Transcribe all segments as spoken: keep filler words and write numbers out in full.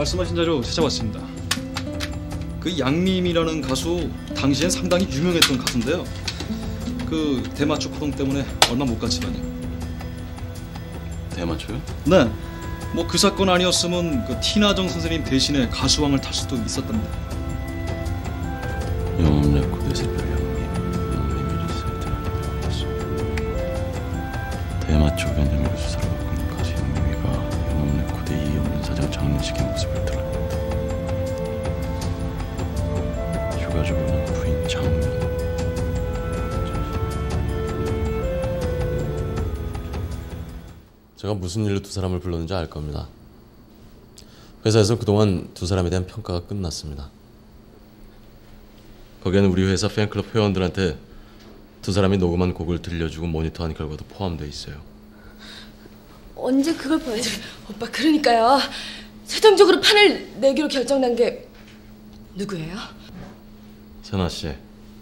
말씀하신 자료 찾아봤습니다. 그 양림이라는 가수 당시엔 상당히 유명했던 가수인데요. 그 대마초 파동 때문에 얼마 못 갔지만요. 대마초요? 네. 뭐 그 사건 아니었으면 그 티나정 선생님 대신에 가수왕을 탈 수도 있었답니다. 영업 레코드 새별 양림, 양림 이리사이트 가수. 대마초 변형으로 수사를 받고 있는 가수 양림이가 영업 레코드 이영훈 사장 장례식의 모습을 드러낸다. 휴가적으로는 부인 장명. 제가 무슨 일로 두 사람을 불렀는지 알 겁니다. 회사에서 그동안 두 사람에 대한 평가가 끝났습니다. 거기에는 우리 회사 팬클럽 회원들한테 두 사람이 녹음한 곡을 들려주고 모니터한 결과도 포함되어 있어요. 언제 그걸 보여줘? 오빠, 그러니까요. 최종적으로 판을 내기로 결정난 게 누구예요? 세나 씨.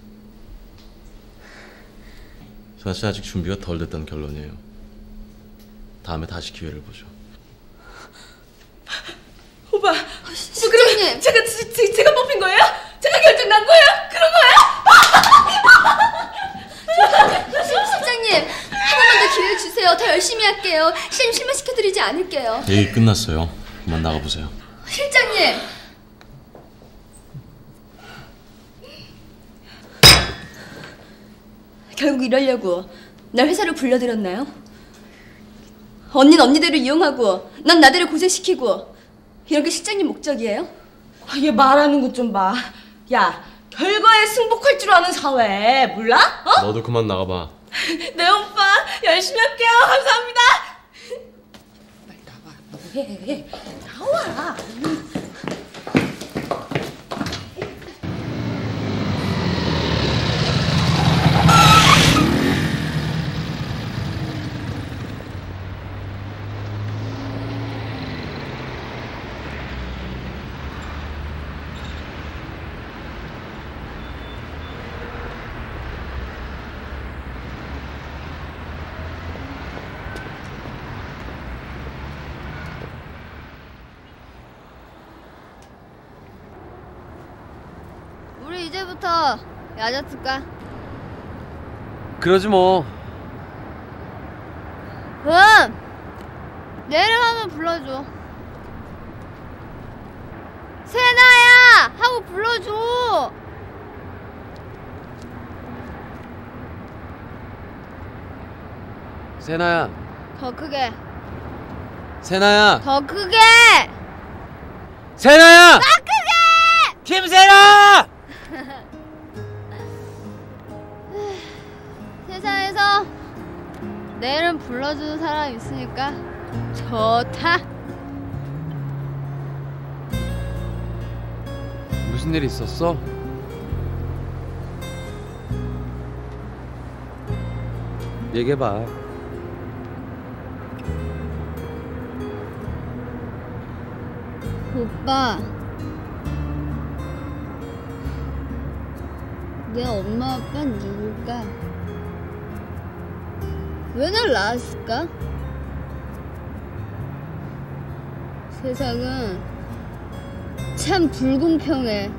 세나 씨 아직 준비가 덜 됐다는 결론이에요. 다음에 다시 기회를 보죠. 오빠, 어, 시, 뭐 그러면 제가 제, 제, 제가 뽑힌 거예요? 제가 결정난 거예요? 그런 거예요? 시, 실장님, 한 번만 더 기회를 주세요. 더 열심히 할게요. 실장님 실망시켜드리지 않을게요. 얘기 끝났어요. 그만 나가보세요. 실장님! 결국 이러려고 날 회사로 불러들였나요? 언니는 언니대로 이용하고 난 나대로 고생시키고 이런 게 실장님 목적이에요? 아, 얘 말하는 것 좀 봐. 야, 결과에 승복할 줄 아는 사회 몰라? 어? 너도 그만 나가봐. 네 오빠, 열심히 할게요. 감사합니다. 빨리 나와. 뭐해? 나와. 우리 이제부터 야자 쓸까? 그러지 뭐. 그럼 내일 한번 불러줘. 세나야! 하고 불러줘. 세나야. 더 크게. 세나야. 더 크게. 세나야. 더 크게. 김세나. 세상에서 내일은 불러주는 사람 있으니까 좋다. 무슨 일 있었어? 얘기해봐. 오빠, 내 엄마 아빠는 누굴까? 왜 날 낳았을까? 세상은 참 불공평해.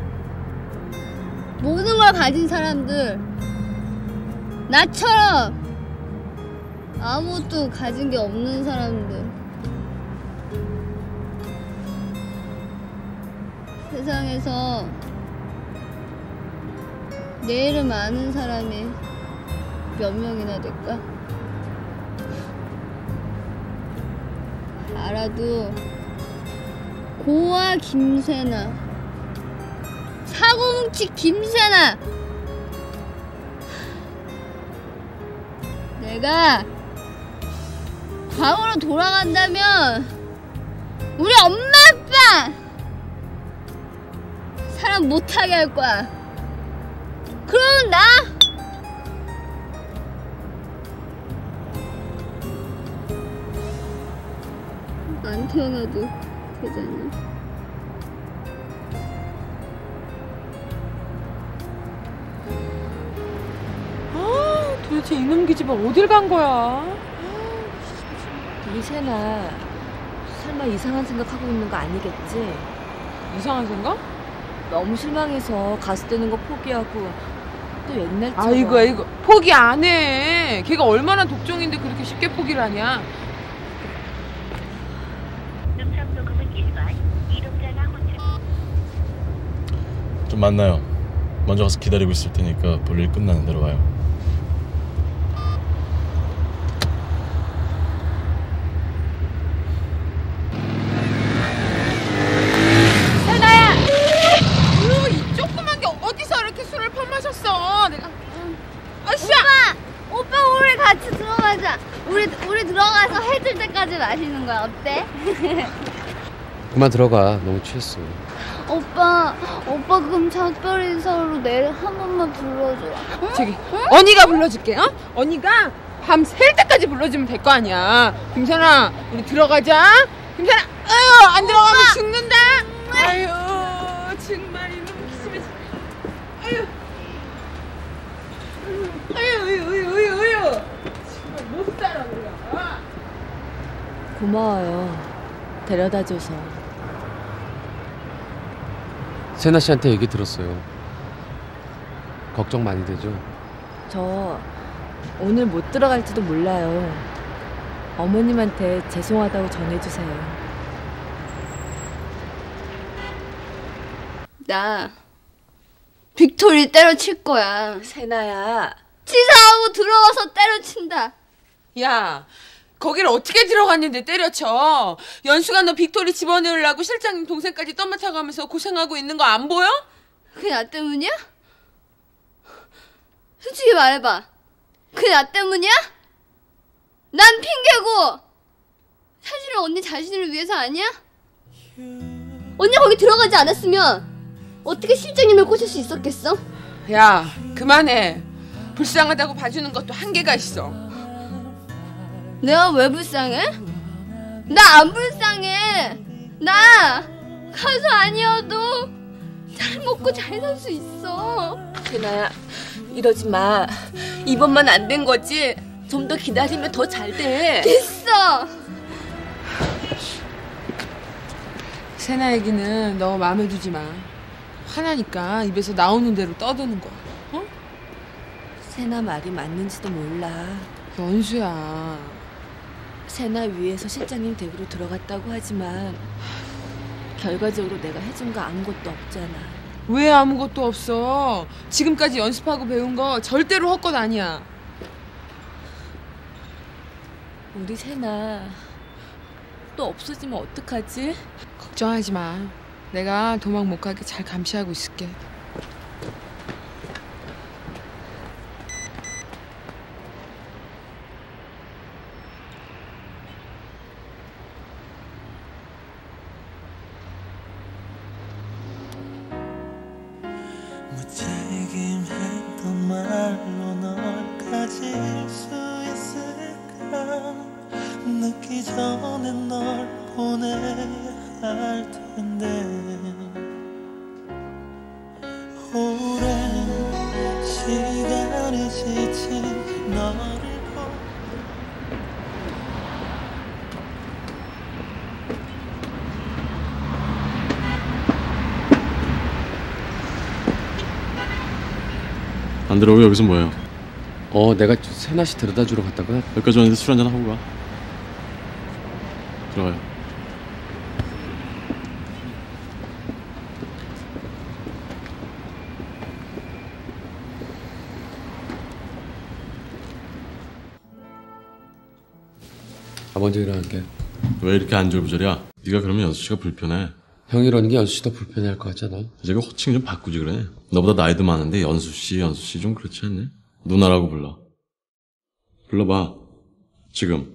모든 걸 가진 사람들, 나처럼 아무것도 가진 게 없는 사람들, 세상에서 내 이름 아는 사람이 몇 명이나 될까? 알아도 고아 김세나, 사고뭉치 김세나. 내가 과거로 돌아간다면 우리 엄마 아빠 사람 못하게 할 거야. 그러면 나 안 태어나도 되잖아. 아, 도대체 이놈 기집애 어딜 간 거야? 이세나, 설마 이상한 생각하고 있는 거 아니겠지? 이상한 생각? 너무 실망해서 가수 되는 거 포기하고 또 옛날처럼. 아이고 아이고 포기 안 해. 걔가 얼마나 독종인데 그렇게 쉽게 포기를 하냐. 음성 녹음은 일반, 이동자나 호출. 좀 만나요. 먼저 가서 기다리고 있을 테니까 볼일 끝나는 대로 와요. 세나야! 으, 이 조그만 게 어디서 이렇게 술을 퍼마셨어? 내가 아씨야! 오빠! 오빠 우리 같이 들어가자. 우리 우리 들어가서 해질 때까지 마시는 거야. 어때? 그만 들어가. 너무 취했어. 오빠, 오빠 그럼 작별인사로 내일 한 번만 불러줘. 응? 저기 언니가 불러줄게. 어? 언니가 밤 샐 때까지 불러주면 될 거 아니야. 김선아 우리 들어가자. 김선아 아유 안 들어가면 죽는다. 아유 정말 이놈 기집애. 아유 아유 아유 아유 아유 아유 정말 못 살아 우리가. 고마워요. 데려다줘서. 세나 씨한테 얘기 들었어요. 걱정 많이 되죠? 저 오늘 못 들어갈지도 몰라요. 어머님한테 죄송하다고 전해주세요. 나 빅토리 때려칠 거야. 세나야. 치사하고 들어와서 때려친다. 야, 거기를 어떻게 들어갔는데 때려쳐? 연수가 너 빅토리 집어넣으려고 실장님 동생까지 떠맡아가면서 고생하고 있는 거 안 보여? 그게 나 때문이야? 솔직히 말해봐. 그게 나 때문이야? 난 핑계고 사실은 언니 자신을 위해서 아니야? 언니 거기 들어가지 않았으면 어떻게 실장님을 꼬실 수 있었겠어? 야, 그만해. 불쌍하다고 봐주는 것도 한계가 있어. 내가 왜 불쌍해? 나 안 불쌍해. 나 가수 아니어도 잘 먹고 잘 살 수 있어. 세나야, 이러지 마. 이번만 안 된 거지. 좀 더 기다리면 더 잘 돼. 됐어. 세나 얘기는 너 마음에 두지 마. 화나니까 입에서 나오는 대로 떠드는 거야. 어? 세나 말이 맞는지도 몰라. 연수야. 세나 위해서 실장님 댁으로 들어갔다고 하지만 결과적으로 내가 해준 거 아무것도 없잖아. 왜 아무것도 없어? 지금까지 연습하고 배운 거 절대로 헛것 아니야. 우리 세나 또 없어지면 어떡하지? 걱정하지 마. 내가 도망 못 가게 잘 감시하고 있을게. 무책임했던 말로 널 가질 수 있을까? 늦기 전에 널 보내야 할 텐데 오랜 시간이 지친 너를 보 안 들어오고 여기서 뭐해요? 어, 내가 세나 씨 데려다 주러 갔다가 여기까지 왔는데 술 한잔 하고 가. 들어가요. 아, 먼저 일어날게. 왜 이렇게 안절부절이야? 네가 그러면 연수 씨가 불편해. 형이 이러는 게 연수 씨도 불편해할 것 같잖아. 제가 호칭 좀 바꾸지 그래. 너보다 나이도 많은데 연수 씨, 연수 씨 좀 그렇지 않니? 누나라고 불러. 불러봐. 지금.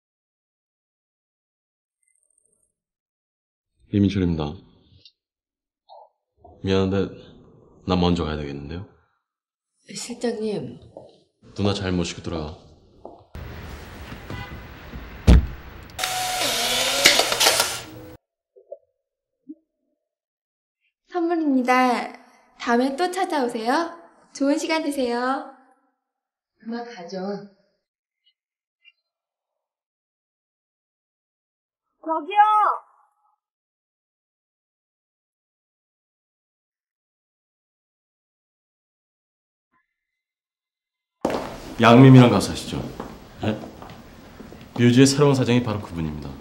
이민철입니다. 미안한데 나 먼저 가야 되겠는데요? 실장님. 누나 잘 모시고 들어가. 선물입니다. 다음에 또 찾아오세요. 좋은 시간 되세요. 그만 가죠. 저기요. 양림이란 가수 아시죠? 네? 뮤지의 새로운 사장이 바로 그분입니다.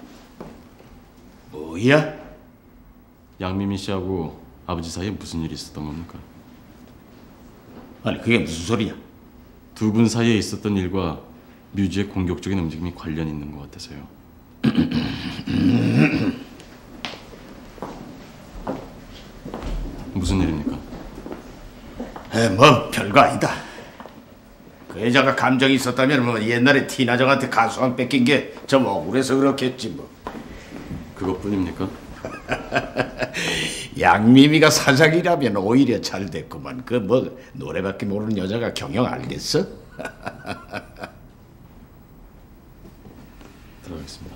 뭐야? 양미미 씨하고 아버지 사이에 무슨 일이 있었던 겁니까? 아니 그게 무슨 소리야? 두 분 사이에 있었던 일과 뮤지의 공격적인 움직임이 관련이 있는 것 같아서요. 무슨 일입니까? 에, 뭐 별거 아니다. 그 여자가 감정이 있었다면 뭐 옛날에 티나정한테 가수왕 뺏긴 게 좀 억울해서 그렇겠지 뭐. 그것뿐입니까? 양미미가 사장이라면 오히려 잘 됐구만. 그 뭐 노래밖에 모르는 여자가 경영 알겠어? 들어가겠습니다.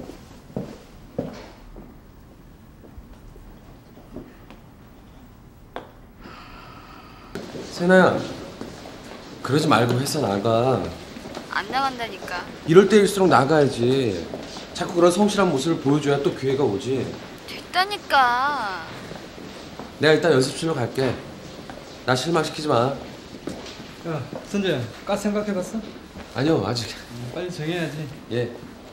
세나야, 그러지 말고 회사 나가. 안 나간다니까. 이럴 때일수록 나가야지. 자꾸 그런 성실한 모습을 보여줘야 또 기회가 오지. 됐다니까. 내가 일단 연습실로 갈게. 나 실망시키지 마. 야, 선재야, 까 생각해봤어? 아니요, 아직. 음, 빨리 정해야지. 예.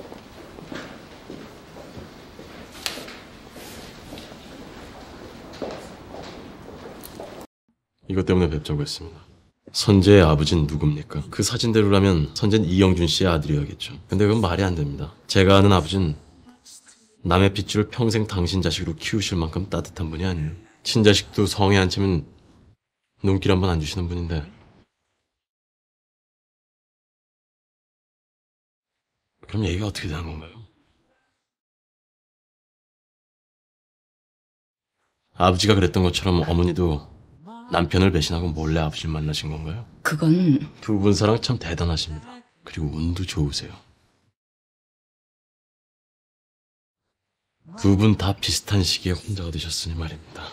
이것 때문에 뵙자고 했습니다. 선재의 아버지는 누굽니까? 그 사진대로라면 선재는 이영준 씨의 아들이어야겠죠. 근데 그건 말이 안 됩니다. 제가 아는 아버지는 남의 핏줄을 평생 당신 자식으로 키우실 만큼 따뜻한 분이 아니에요. 친자식도 성에 안 치면 눈길 한 번 안 주시는 분인데 그럼 얘기가 어떻게 되는 건가요? 아버지가 그랬던 것처럼 어머니도 남편을 배신하고 몰래 아버지를 만나신 건가요? 그건... 두 분 사랑 참 대단하십니다. 그리고 운도 좋으세요. 두 분 다 비슷한 시기에 혼자가 되셨으니 말입니다.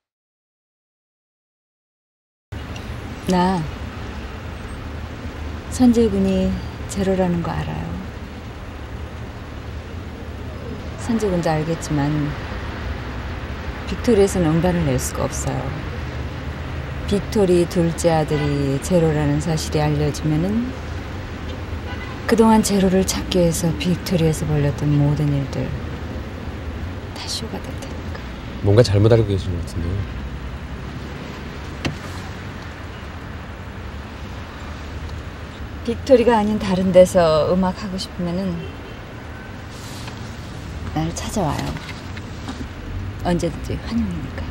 나 선재군이 제로라는 거 알아요. 선재군도 알겠지만 빅토리에서는 음반을 낼 수가 없어요. 빅토리 둘째 아들이 제로라는 사실이 알려지면은 그동안 제로를 찾기 위해서 빅토리에서 벌렸던 모든 일들 다 쇼가 될 테니까. 뭔가 잘못 알고 계신 것 같은데요. 빅토리가 아닌 다른 데서 음악 하고 싶으면은 날 찾아와요. 언제든지 환영이니까.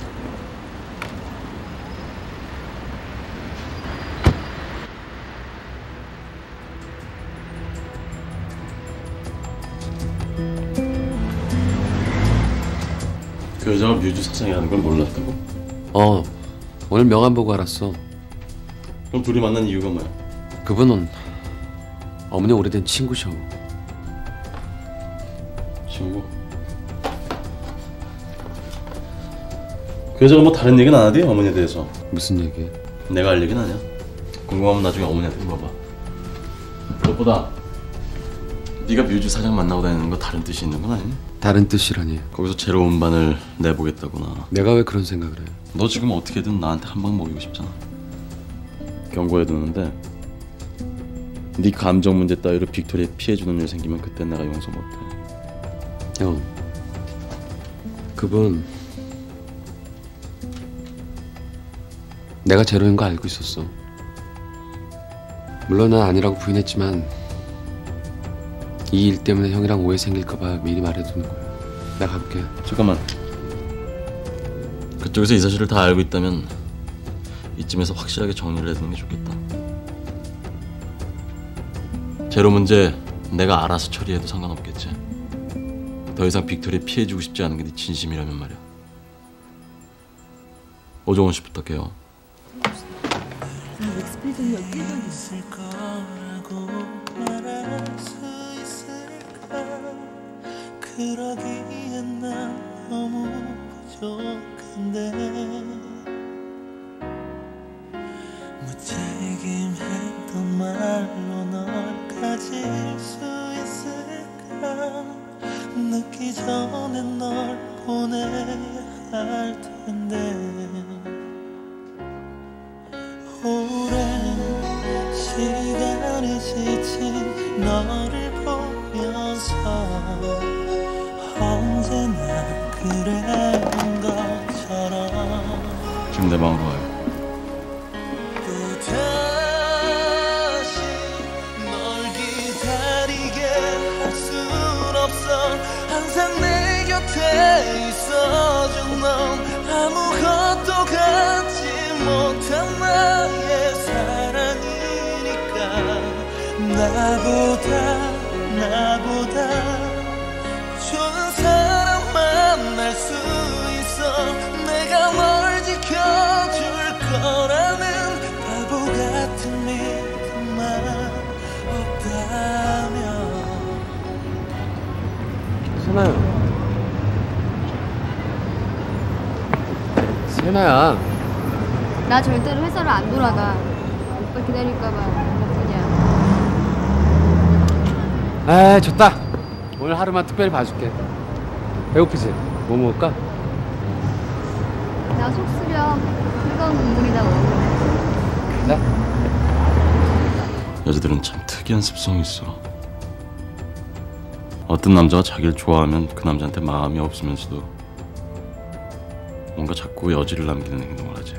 그 여자가 뮤즈 사장이라는 걸 몰랐다고? 어, 오늘 명함 보고 알았어. 그럼 둘이 만난 이유가 뭐야? 그분은 어머니 오래된 친구셔. 친구? 그 여자가 뭐 다른 얘기는 안 하대? 어머니에 대해서. 무슨 얘기? 내가 알 얘기는 아니야. 궁금하면 나중에 어머니한테 물어봐. 무엇보다 네가 뮤즈 사장 만나고 다니는 거 다른 뜻이 있는 건 아니니? 다른 뜻이라니. 거기서 제로 음반을 내보겠다구나. 내가 왜 그런 생각을 해? 너 지금 어떻게든 나한테 한 방 먹이고 싶잖아. 경고해두는데 네 감정 문제 따위로 빅토리에 피해주는 일 생기면 그땐 내가 용서 못해. 형, 그분 내가 제로인 거 알고 있었어. 물론 난 아니라고 부인했지만 이 일 때문에 형이랑 오해 생길까 봐 미리 말해두는 거야. 나 가볼게. 잠깐만. 그쪽에서 이 사실을 다 알고 있다면 이쯤에서 확실하게 정리를 해두는 게 좋겠다. 제로 문제 내가 알아서 처리해도 상관없겠지. 더 이상 빅토리에 피해주고 싶지 않은 게 네 진심이라면 말이야. 오종원 씨 부탁해요. 있을 거라고 말할 수 있을까? 그러기엔 난 너무 부족한데 무책임했던 말로 널 가질 수 있을까? 가기 전에 널 보내야 할 텐데 오랜 시간이 지친 너를 보면서 언제나 그랬던 것처럼 지금 내 마음으로 와요. 또다시 널 기다리게 할 순 없어 항상 내 곁에 있어준 넌 아무것도 갖지 못한 나의 사랑이니까 나보다 나보다 좋은 사람 만날 수 있어 내가 널 지켜줄 거라는 바보 같은 믿음만 없다면 세나야. 세나야. 나 절대로 회사로 안 돌아가. 오빠 기다릴까봐 그냥. 아, 좋다. 오늘 하루만 특별히 봐줄게. 배고프지? 뭐 먹을까? 나 속 쓰려. 뜨거운 국물이나 먹을래. 그래? 여자들은 참 특이한 습성이 있어. 어떤 남자가 자기를 좋아하면 그 남자한테 마음이 없으면서도 뭔가 자꾸 여지를 남기는 행동을 하지.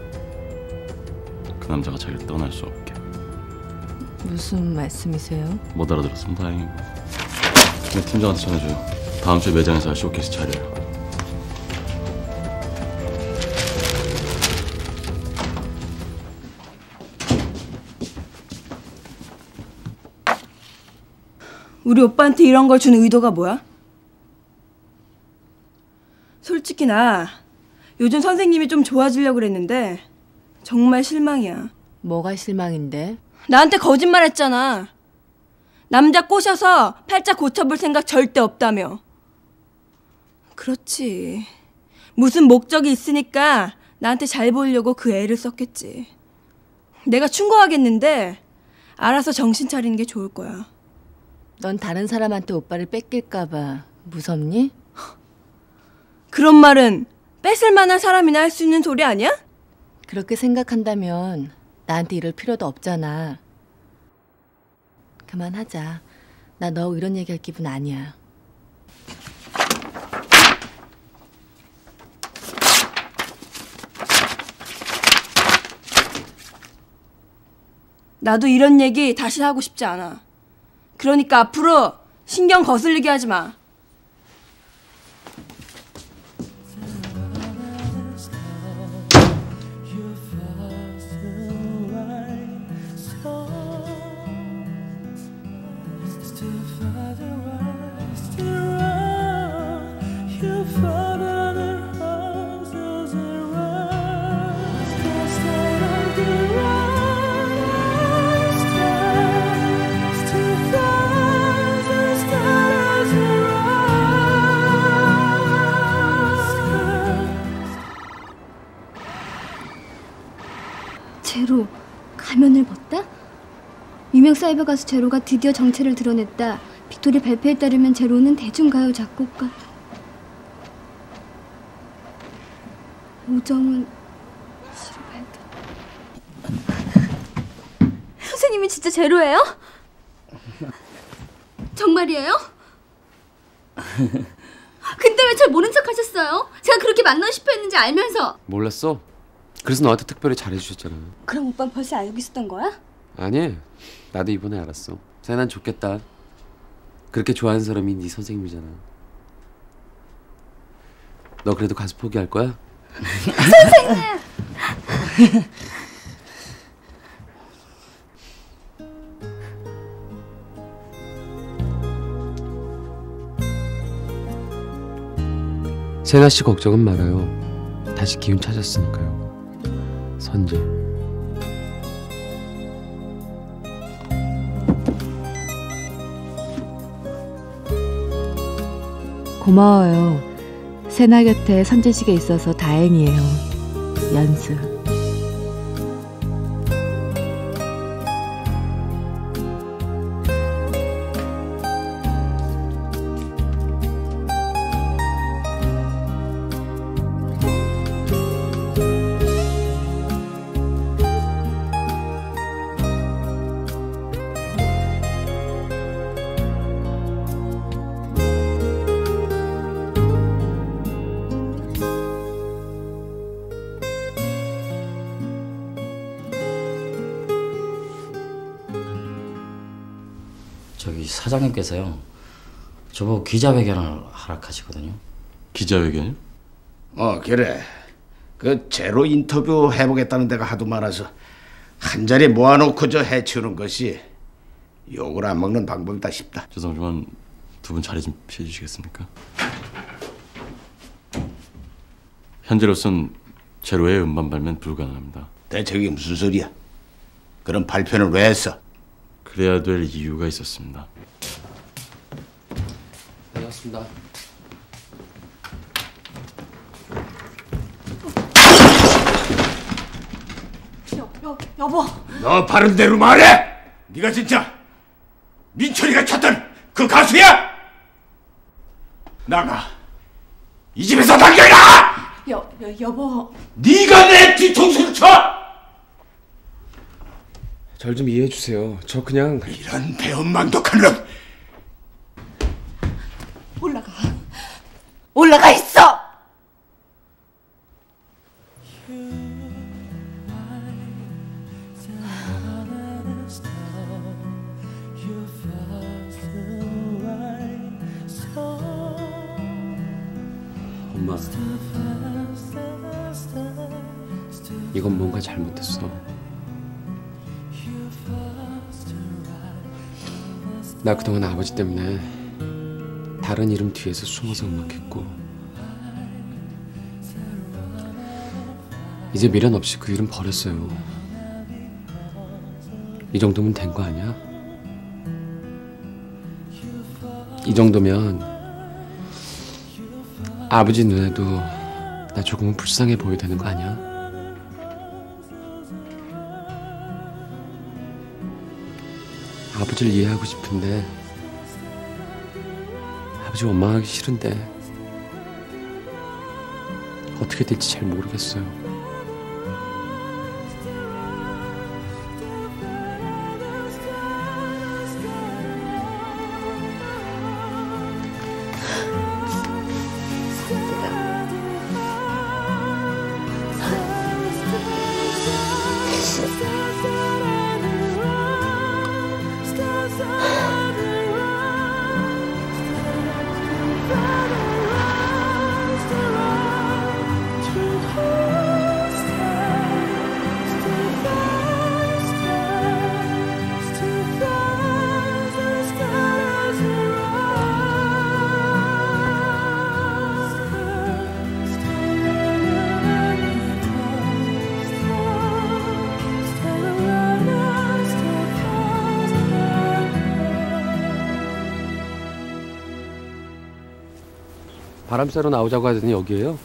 그 남자가 자기를 떠날 수 없게. 무슨 말씀이세요? 못 알아들었으면 다행이고. 근데 팀장한테 전해줘요. 다음 주에 매장에서 할 쇼케이스 차려요. 우리 오빠한테 이런 걸 준 의도가 뭐야? 솔직히 나 요즘 선생님이 좀 좋아지려고 그랬는데 정말 실망이야. 뭐가 실망인데? 나한테 거짓말했잖아. 남자 꼬셔서 팔자 고쳐볼 생각 절대 없다며. 그렇지. 무슨 목적이 있으니까 나한테 잘 보이려고 그 애를 썼겠지. 내가 충고하겠는데 알아서 정신 차리는 게 좋을 거야. 넌 다른 사람한테 오빠를 뺏길까봐 무섭니? 그런 말은 뺏을 만한 사람이나 할 수 있는 소리 아니야? 그렇게 생각한다면 나한테 이럴 필요도 없잖아. 그만하자. 나 너 이런 얘기할 기분 아니야. 나도 이런 얘기 다시 하고 싶지 않아. 그러니까 앞으로 신경 거슬리게 하지 마. 제로 가면을 벗다? 유명 사이버 가수 제로가 드디어 정체를 드러냈다. 빅토리 발표에 따르면 제로는 대중가요 작곡가 오정은 씨로 발표. 선생님이 진짜 제로예요? 정말이에요? 근데 왜 절 모른 척 하셨어요? 제가 그렇게 만나고 싶어 했는지 알면서. 몰랐어. 그래서 너한테 특별히 잘해주셨잖아. 그럼 오빠는 벌써 알고 있었던 거야? 아니, 나도 이번에 알았어. 세난 좋겠다. 그렇게 좋아하는 사람이 네 선생님이잖아. 너 그래도 가수 포기할 거야? 선생님! 세나 씨 걱정은 말아요. 다시 기운 찾았으니까요. 선재. 고마워요. 세나 곁에 선재 씨가 있어서 다행이에요. 연수. 저기 사장님께서요. 저보고 기자회견을 하락하시거든요. 기자회견이요? 어 그래. 그 제로 인터뷰 해보겠다는 데가 하도 많아서 한 자리에 모아놓고 저 해치우는 것이 욕을 안 먹는 방법이다 싶다. 죄송하지만 두 분 자리 좀 피해주시겠습니까? 현재로선 제로의 음반 발매는 불가능합니다. 대체 이게 무슨 소리야? 그런 발표는 왜 했어? 그래야 될 이유가 있었습니다. 반갑습니다. 여, 여, 여보. 너 바른 대로 말해! 네가 진짜 민철이가 찾던 그 가수야? 나가. 이 집에서 당장 나가! 여, 여, 여보. 네가 내 뒤통수를 쳐! 절 좀 이해해 주세요. 저 그냥 이런 배은망덕한 놈! 올라가. 올라가 있어! 엄마, 이건 뭔가 잘못됐어. 나 그동안 아버지 때문에 다른 이름 뒤에서 숨어서 음악했고 이제 미련 없이 그 이름 버렸어요. 이 정도면 된 거 아니야? 이 정도면 아버지 눈에도 나 조금은 불쌍해 보여야 되는 거 아니야? 아버지를 이해하고 싶은데 아버지 원망하기 싫은데 어떻게 될지 잘 모르겠어요. 바람 쐬러 나오자고 하더니 여기에요?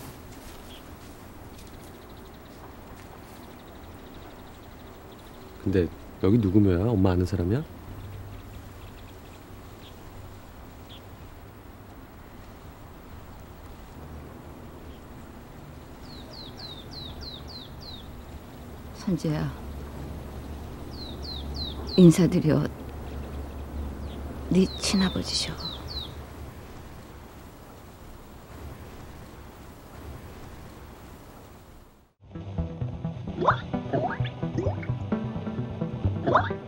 근데 여기 누구면? 엄마 아는 사람이야? 선재야, 인사드려. 네 친아버지셔. What?